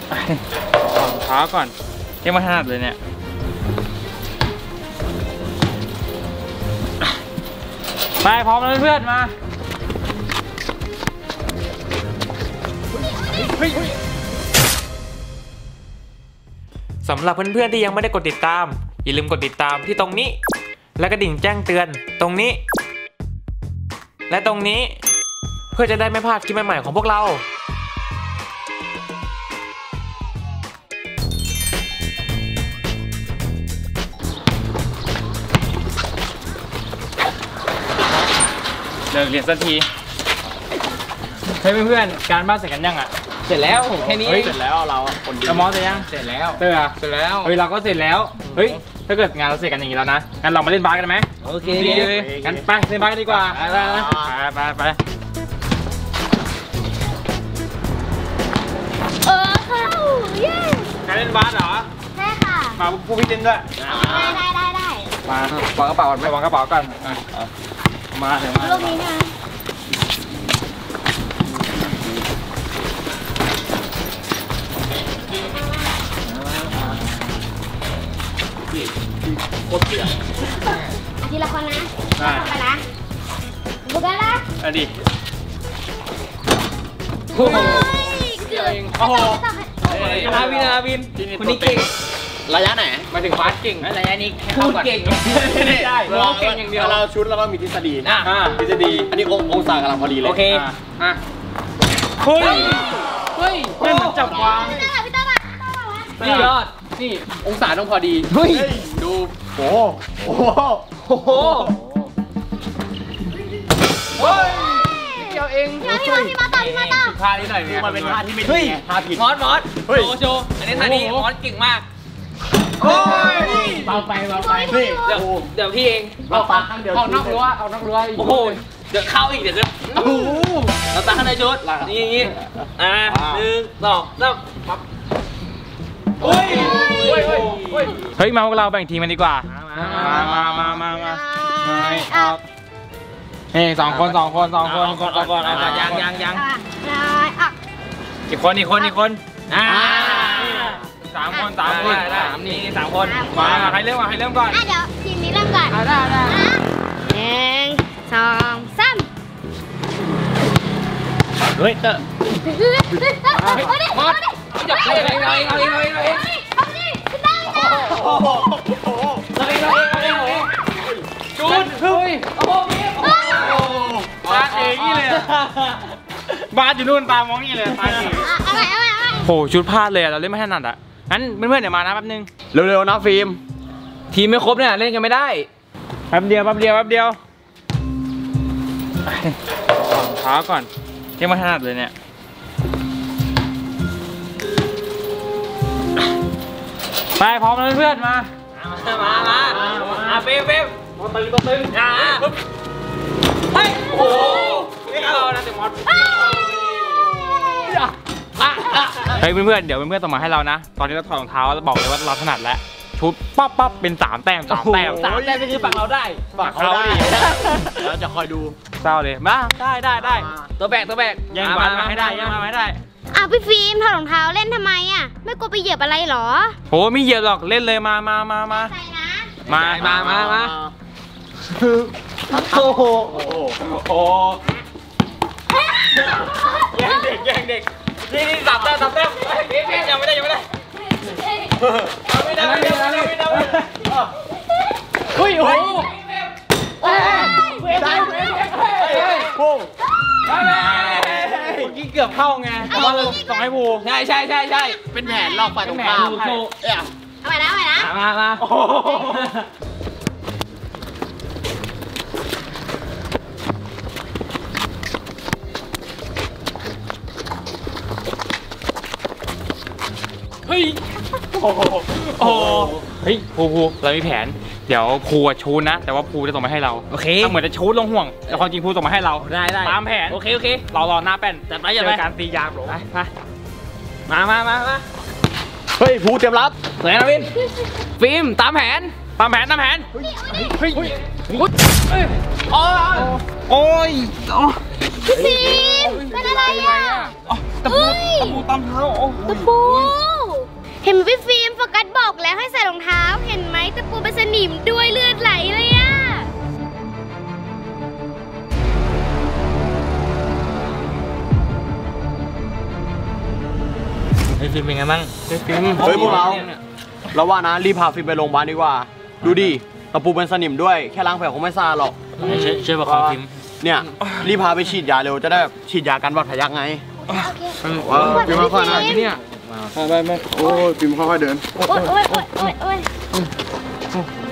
รองเท้าก่อนยังไม่ถนัดเลยเนี่ยไปพร้อมแล้วเพื่อนมาสำหรับเพื่อนๆที่ยังไม่ได้กดติดตามอย่าลืมกดติดตามที่ตรงนี้และกระดิ่งแจ้งเตือนตรงนี้และตรงนี้เพื่อจะได้ไม่พลาดคลิปใหม่ๆของพวกเราเลิกเรียนสักทีเฮ้ยเพื่อนๆการบ้านเสร็จกันยังอ่ะเสร็จแล้วแค่นี้เสร็จแล้วเราคนดีมอสเสร็จยังเสร็จแล้วเตอร์เสร็จแล้วเฮ้ยเราก็เสร็จแล้วเฮ้ยถ้าเกิดงานเราเสร็จกันอย่างนี้แล้วนะงั้นเรามาเล่นบาสกันไหมโอเคดีเลยงั้นไปเล่นบาสกันดีกว่าไปเย้การเล่นบาสเหรอใช่ค่ะมาผู้พี่เต้นด้วยได้มาวางกระเป๋าก่อนวางกระเป๋าก่อนมาเดี๋ยวมาลูกนี้นะทีละคนนะไปนะบุกกันละดิโอ้โหโอ้โหอาวินคนนี้เก่งระยะไหนมาถึงบาสเก่งระยะนี้พูดเก่งไม่ได้เราเก่งอย่างเดียวเราชุดแล้วก็มีทฤษฎีทฤษฎีอันนี้องศากำลังพอดีเลยโอเคเฮ้ยไม่เหมือนจับวางนี่ยอดนี่องศาต้องพอดีดูโอ้โหเกี่ยวเองพี่มาต่อท่านี้หน่อยเนี่ยมันเป็นท่าที่ไม่ดีท่าผิดมอสโชว์อันนี้ท่านี้มอสเก่งมากโอ้ยเบาไปนี่เดี๋ยวพี่เองเราตาข้างเดียวเอานอกรั้วโอ้โหเดี๋ยวเข้าอีกเดี๋ยวจะโอ้โหเราตาข้างในชุดนี่1 2 3ปั๊บเฮ้ยมาพวกเราแบ่งทีมกันดีกว่ามาเฮ้ย2 คนก่อนยังอีกคน3 คนนี่3 คนมาใครเริ่มก่อนเดี๋ยวทีมนี้เริ่มก่อนได้ 1 2 3 เฮ้ยเตอร์มอสจับเอาจูนเฮ้ยบาสเองนี่เลยบาสอยู่นู่นตามองนี่เลยตาเองโหชุดพลาดเลยเราเล่นไม่ถนัดอ่ะงั้นเพื่อนๆเดี๋ยวมานะแป๊บนึงเร็วๆนะฟิล์มทีมไม่ครบเนี่ยเล่นกันไม่ได้แป๊บเดียวรองเท้าก่อนยังไม่ถนัดเลยเนี่ยไปพร้อมแล้วเพื่อนมาเฟมมาตึงเฮ้ยโอ้โหไม่เข้านะแต่มอสเฮ้ยเพื่อนๆเดี๋ยวเพื่อนๆส่งมาให้เรานะตอนนี้เราถอดรองเท้าแล้วบอกเลยว่าเราถนัดแล้วชุดปั๊บเป็น3 แต้มก็คือฝั่งเราได้ฝั่งเขาดิเราจะคอยดูเศร้าเลยมาได้ตัวแบกยังมาให้ได้พี่ฟิล์มถอดรองเท้าเล่นทำไมอ่ะไม่กลัวไปเหยียบอะไรหรอโหไม่เหยียบหรอกเล่นเลยมาใส่นะมาโอ้โหแย่งเด็กนี่3 แต้มยังไม่ได้เฮ้ยโอ้โหเมื่อกี้เกือบเข้าไงเพราะว่าเราส่งให้ภูใช่เป็นแผนหลอกฝ่ายตรงข้ามเอาไปนะมาเฮ้ยโอ้เฮ้ยภูเรามีแผนเดี๋ยวภูชูนะแต่ว่าภูจะส่งมาให้เราโอเคเหมือนจะชูลงห่วงแต่ความจริงภูส่งมาให้เราได้ตามแผนโอเครอหน้าแป้นจัดไปการตียางไปมาเฮ้ยภูเตรียมรับไหนนะวินฟิล์มตามแผนเฮ้ยโอ้ยพี่ฟิล์มเป็นอะไรอ่ะตะปูตามเท้าโอ้โหตะปู เห็นไหมพี่ฟิล์มโฟกัสบอกแล้วให้ใส่รองเท้า เห็นไหมตะปูเป็นสนิมด้วยเลือดไหลเลยอะไอ้ฟิล์มเป็นไงบ้างเฮ้ยพวกเราว่านะรีบพาฟิล์มไปโรงพยาบาลดีกว่า ดูดิตะปูเป็นสนิมด้วยแค่ล้างแผลคงไม่ซาหรอกช่วยประคองฟิล์มเนี่ยรีบพาไปฉีดยาเร็วจะได้แบบฉีดยากันหวัดพยักไงโอเคฟิล์มค่อยๆนะเนี่ยไปโอ้ยฟิล์มค่อยๆเดินโอ๊ย